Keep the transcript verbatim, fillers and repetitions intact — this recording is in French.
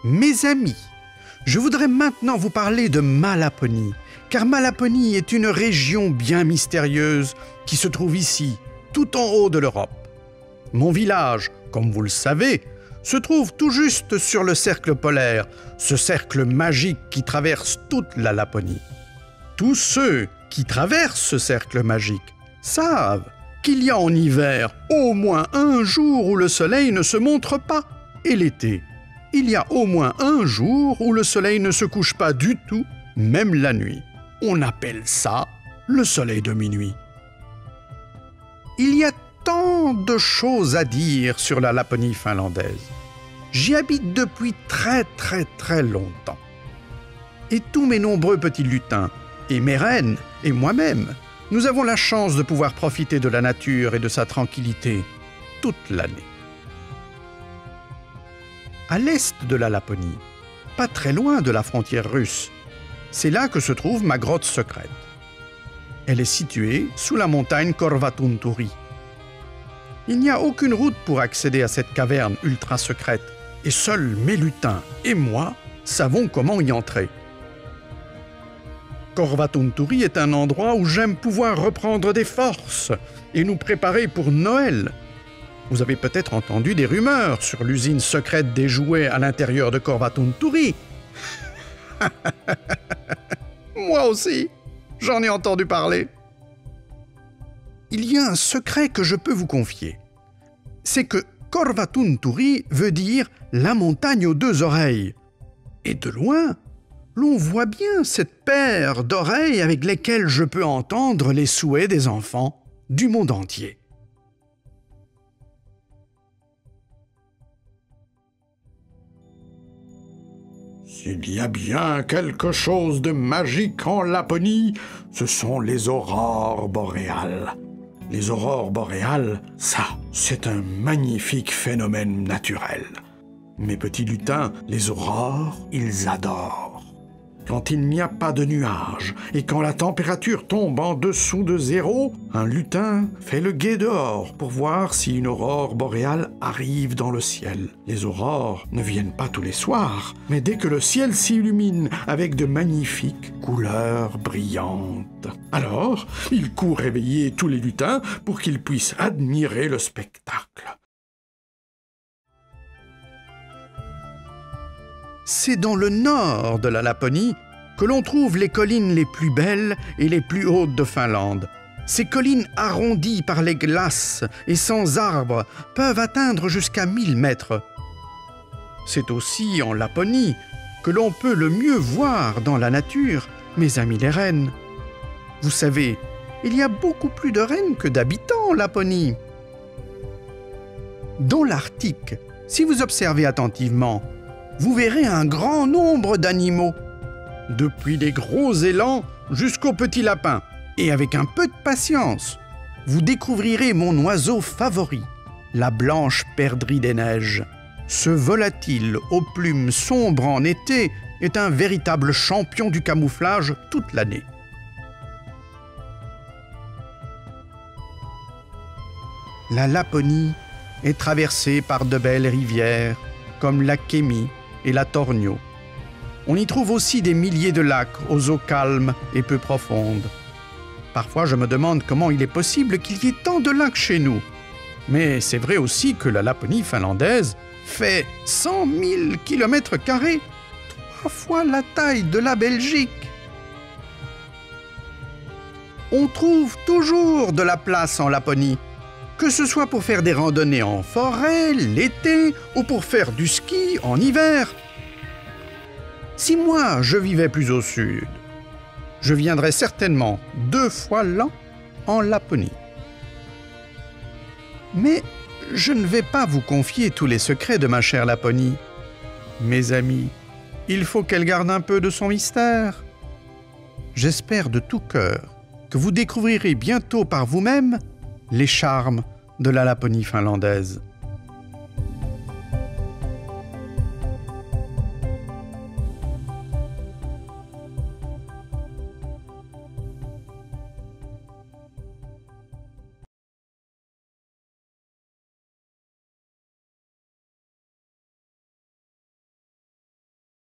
Mes amis, je voudrais maintenant vous parler de ma Laponie, car ma Laponie est une région bien mystérieuse qui se trouve ici, tout en haut de l'Europe. Mon village, comme vous le savez, se trouve tout juste sur le cercle polaire, ce cercle magique qui traverse toute la Laponie. Tous ceux qui traversent ce cercle magique savent qu'il y a en hiver au moins un jour où le soleil ne se montre pas, et l'été, il y a au moins un jour où le soleil ne se couche pas du tout, même la nuit. On appelle ça le soleil de minuit. Il y a tant de choses à dire sur la Laponie finlandaise. J'y habite depuis très très très longtemps. Et tous mes nombreux petits lutins, et mes reines, et moi-même, nous avons la chance de pouvoir profiter de la nature et de sa tranquillité toute l'année. À l'est de la Laponie, pas très loin de la frontière russe, c'est là que se trouve ma grotte secrète. Elle est située sous la montagne Korvatunturi. Il n'y a aucune route pour accéder à cette caverne ultra secrète, et seuls mes lutins et moi savons comment y entrer. Korvatunturi est un endroit où j'aime pouvoir reprendre des forces et nous préparer pour Noël. Vous avez peut-être entendu des rumeurs sur l'usine secrète des jouets à l'intérieur de Korvatunturi. Moi aussi, j'en ai entendu parler. Il y a un secret que je peux vous confier. C'est que Korvatunturi veut dire « la montagne aux deux oreilles ». Et de loin, l'on voit bien cette paire d'oreilles avec lesquelles je peux entendre les souhaits des enfants du monde entier. S'il y a bien quelque chose de magique en Laponie, ce sont les aurores boréales. Les aurores boréales, ça, c'est un magnifique phénomène naturel. Mes petits lutins, les aurores, ils adorent. Quand il n'y a pas de nuages et quand la température tombe en dessous de zéro, un lutin fait le guet dehors pour voir si une aurore boréale arrive dans le ciel. Les aurores ne viennent pas tous les soirs, mais dès que le ciel s'illumine avec de magnifiques couleurs brillantes. Alors, il court réveiller tous les lutins pour qu'ils puissent admirer le spectacle. C'est dans le nord de la Laponie que l'on trouve les collines les plus belles et les plus hautes de Finlande. Ces collines arrondies par les glaces et sans arbres peuvent atteindre jusqu'à mille mètres. C'est aussi en Laponie que l'on peut le mieux voir dans la nature, mes amis les rennes. Vous savez, il y a beaucoup plus de rennes que d'habitants en Laponie. Dans l'Arctique, si vous observez attentivement, vous verrez un grand nombre d'animaux, depuis les gros élans jusqu'aux petits lapins. Et avec un peu de patience, vous découvrirez mon oiseau favori, la blanche perdrix des neiges. Ce volatile aux plumes sombres en été est un véritable champion du camouflage toute l'année. La Laponie est traversée par de belles rivières comme la Kemi et la Tornio. On y trouve aussi des milliers de lacs aux eaux calmes et peu profondes. Parfois, je me demande comment il est possible qu'il y ait tant de lacs chez nous. Mais c'est vrai aussi que la Laponie finlandaise fait cent mille kilomètres carrés, trois fois la taille de la Belgique. On trouve toujours de la place en Laponie, que ce soit pour faire des randonnées en forêt, l'été, ou pour faire du ski en hiver. Si moi, je vivais plus au sud, je viendrais certainement deux fois l'an en Laponie. Mais je ne vais pas vous confier tous les secrets de ma chère Laponie. Mes amis, il faut qu'elle garde un peu de son mystère. J'espère de tout cœur que vous découvrirez bientôt par vous-même les charmes de la Laponie finlandaise.